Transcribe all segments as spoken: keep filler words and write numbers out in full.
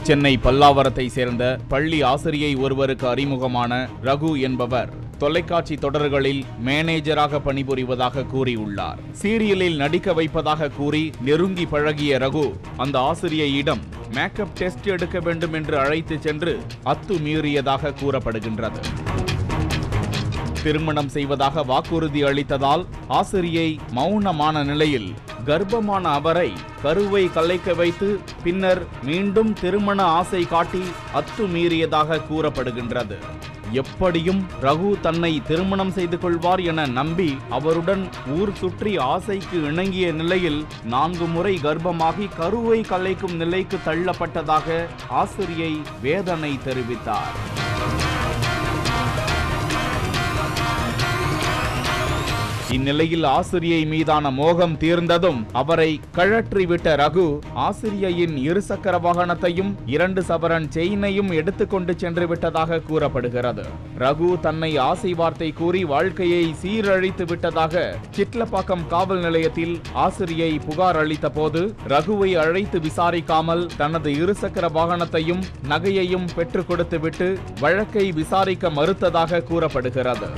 சென்னை பல்லாவரத்தை சேர்ந்த பள்ளி ஆசிரியை ஒருவருக்கு அறிமுகமான ரகு என்பவர் தொலைக்காட்சி தொடர்களில் மேனேஜராக பணிபுரிவதாக கூறியுள்ளார். சீரியலில் நடிக்க வைப்பதாக கூறி நெருங்கி பழகிய ரகு அந்த ஆசிரியையிடம் மேக்கப் டெஸ்ட் எடுக்க வேண்டும் என்று அழைத்து சென்று அத்துமீறியதாக கூறப்படுகின்றது. திருமணம் செய்வதாக வாக்குறுதி அளித்ததால் ஆசிரியை மௌனமான நிலையில் கர்ப்பமான அவரை கருவை கலைக்க வைத்து பின்னர் மீண்டும் திருமண ஆசை காட்டி அத்துமீறியதாக கூறப்படுகின்றது. எப்படியும் ரகு தன்னை திருமணம் செய்து கொள்வார் என நம்பி அவருடன் ஊர் சுற்றி ஆசைக்கு இணங்கிய நிலையில் நான்கு முறை கர்ப்பமாகி கருவை கலைக்கும் நிலைக்கு தள்ளப்பட்டதாக ஆசிரியை வேதனை தெரிவித்தார். இந்நிலையில் ஆசிரியை மீதான மோகம் தீர்ந்ததும் அவரை கழற்றிவிட்ட ரகு ஆசிரியையின் இருசக்கர வாகனத்தையும் இரண்டு சவரன் செயினையும் எடுத்துக்கொண்டு சென்று விட்டதாக கூறப்படுகிறது. ரகு தன்னை ஆசை வார்த்தை கூறி வாழ்க்கையை சீரழித்து விட்டதாக சிட்லப்பாக்கம் காவல் நிலையத்தில் ஆசிரியை புகார் அளித்த போது ரகுவை அழைத்து விசாரிக்காமல் தனது இருசக்கர வாகனத்தையும் நகையையும் பெற்றுக் கொடுத்துவிட்டு வழக்கை விசாரிக்க மறுத்ததாக கூறப்படுகிறது.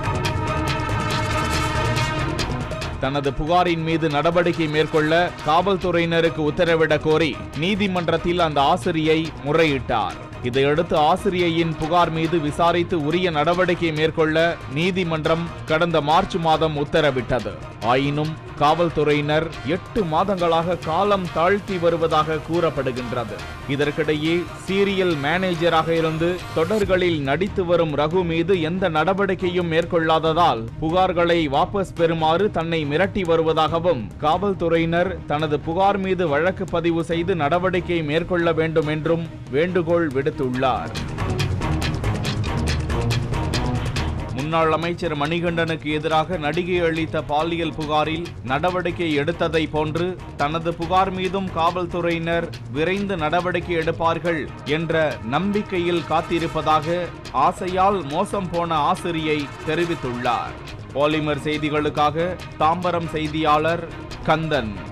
தனது புகாரின் மீது நடவடிக்கை மேற்கொள்ள காவல்துறையினருக்கு உத்தரவிடக் கோரி நீதிமன்றத்தில் அந்த ஆசிரியை முறையிட்டார். இதையடுத்து ஆசிரியையின் புகார் மீது விசாரித்து உரிய நடவடிக்கை மேற்கொள்ள நீதிமன்றம் கடந்த மார்ச் மாதம் உத்தரவிட்டது. ஆயினும் காவல்துறையினர் எட்டு மாதங்களாக காலம் தாழ்த்தி வருவதாக கூறப்படுகின்றது. இதற்கிடையே சீரியல் மேனேஜராக இருந்து தொடர்களில் நடித்து வரும் ரகு மீது எந்த நடவடிக்கையும் மேற்கொள்ளாததால் புகார்களை வாபஸ் பெறுமாறு தன்னை மிரட்டி வருவதாகவும் காவல்துறையினர் தனது புகார் மீது வழக்கு பதிவு செய்து நடவடிக்கை மேற்கொள்ள வேண்டும் என்றும் வேண்டுகோள் விடுத்துள்ளார். முன்னாள் அமைச்சர் மணிகண்டனுக்கு எதிராக நடிகை அளித்த பாலியல் புகாரில் நடவடிக்கை எடுத்ததை போன்று தனது புகார் மீதும் காவல்துறையினர் விரைந்து நடவடிக்கை எடுப்பார்கள் என்ற நம்பிக்கையில் காத்திருப்பதாக ஆசையால் மோசம் போன ஆசிரியை தெரிவித்துள்ளார். பாலிமர் செய்திகளுக்காக தாம்பரம் செய்தியாளர் கந்தன்.